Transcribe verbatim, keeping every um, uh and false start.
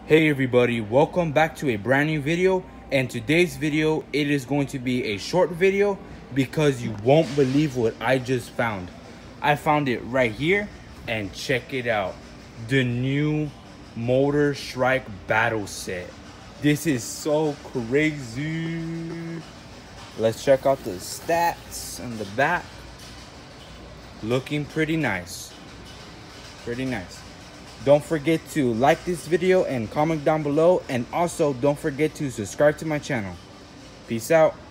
Hey everybody, welcome back to a brand new video. And today's video, it is going to be a short video because you won't believe what I just found. I found it right here, and check it out. The new Motor Strike battle set. This is so crazy. Let's check out the stats on the back. Looking pretty nice. Pretty nice. Don't forget to like this video and comment down below, and also don't forget to subscribe to my channel. Peace out.